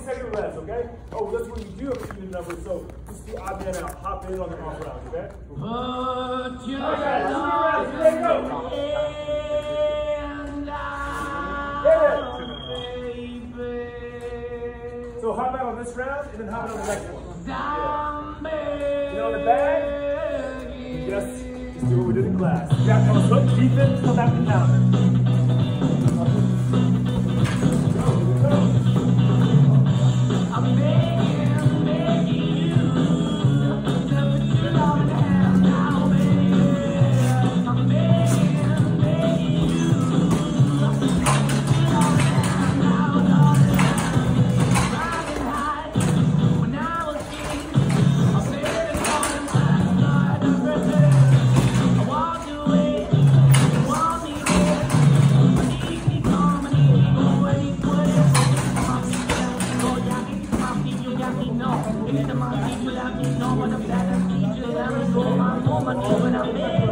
second less, okay? Oh, that's when you do have a unit number, so just the odd man out. Hop in on the off round, okay? Put your rounds, here they go. So hop out on this round and then hop out on the next one. Yeah. Get on the bag. Yes, just do what we did in class. You got to hook defense, come back and down. No,